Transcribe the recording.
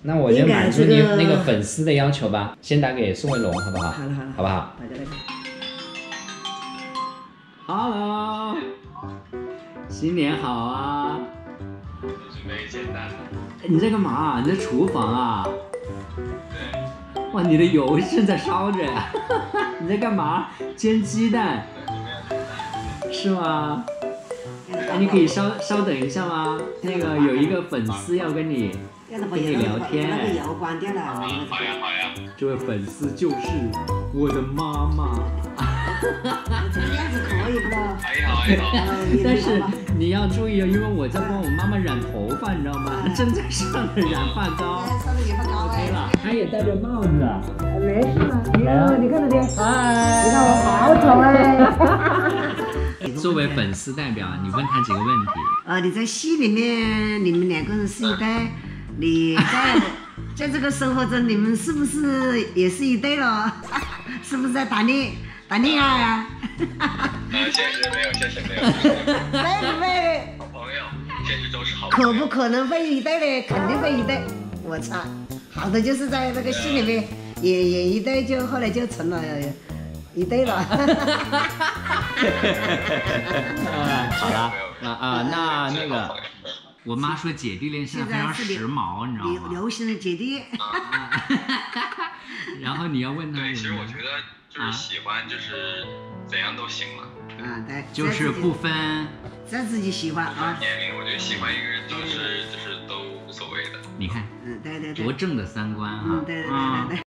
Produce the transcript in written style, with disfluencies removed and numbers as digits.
那我就满足你那个粉丝的要求吧，先打给宋卫龙，好不好？ 好了好了， 好不好？ 大家来看。 Hello， 新年好啊！ 准备简单的。 你在干嘛？你在厨房啊？ 对。 哇，你的油正在烧着呀！你在干嘛？煎鸡蛋？是吗？哎，你可以稍等一下吗？那个有一个粉丝要跟你聊天。 那个油关掉了。 好呀好呀。 这位粉丝就是我的妈妈。 这个样子可以不咯？ 还好还好。 但是你要注意哦，因为我在帮我妈妈染头发，你知道吗？正在上着染发膏。 上着染发膏哎。 她也戴着帽子。 没事嘛。哟，你看这边。 嗨。 你看我好丑哎。 作为粉丝代表，你问他几个问题。 你在戏里面，你们2个人是一对，你在这个生活中，你们是不是也是一对了？是不是在谈恋爱啊？ 现实没有，现实没有。 会不会？ 好朋友，现实中是好朋友。 可不可能会一对呢？肯定会一对。我操，好的就是在那个戏里面演一对，就后来就成了一对了。 好了那个，我妈说姐弟恋现在非常时髦，你知道吗？ 流行的姐弟。 然后你要问他。 对，其实我觉得就是喜欢，就是怎样都行嘛。 对。 就是不分。 只要自己喜欢啊。 年龄，我觉得喜欢一个人就是都无所谓的。 你看。 对。 多正的三观啊。 对。